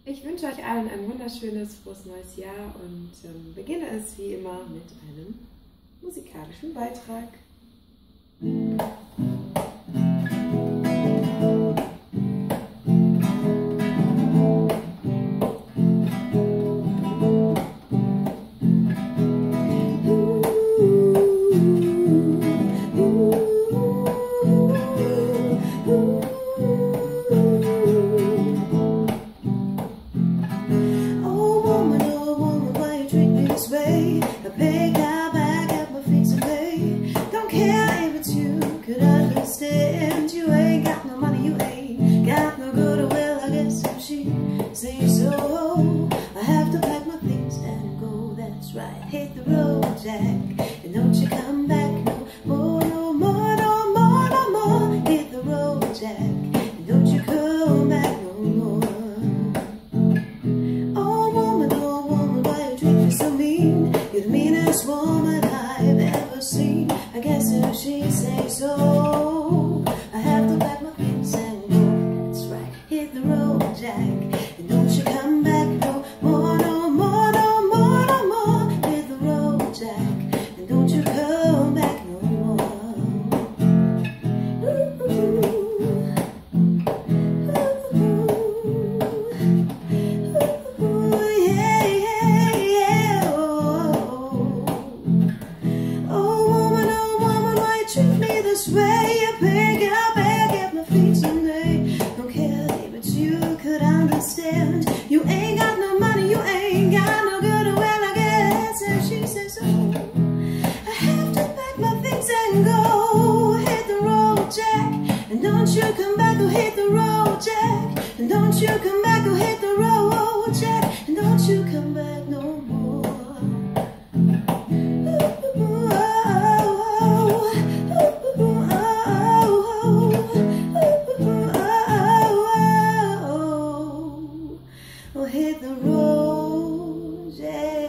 Ich wünsche euch allen ein wunderschönes, frohes neues Jahr und beginne es wie immer mit einem musikalischen Beitrag. I pick up back at my feet today. Don't care if it's you, could understand. You ain't got no money, you ain't got no goodwill. I guess if she says so, I have to pack my things and go. That's right, hit the road, Jack, and don't you come back no more, no more, no more, no more. Hit the road, Jack, and don't you come back no more. Oh woman, why you treat me so mean? You're the meanest woman I've ever seen. I guess if she says so, I have to pack my things and go. That's right, hit the road, Jack, and don't you come back no more, no more, no more, no more. Hit the road, Jack, and don't you come back no more. Treat me this way, you pick up and get my feet someday. Don't care if it's you, could understand. You ain't got no money, you ain't got no goodwill. I guess if she says so, I have to pack my things and go. Hit the road, Jack, and don't you come back. Oh, hit the road, Jack, and don't you come back. Oh, hit the road, Jack, and don't you come back no more. Hit the road, yeah.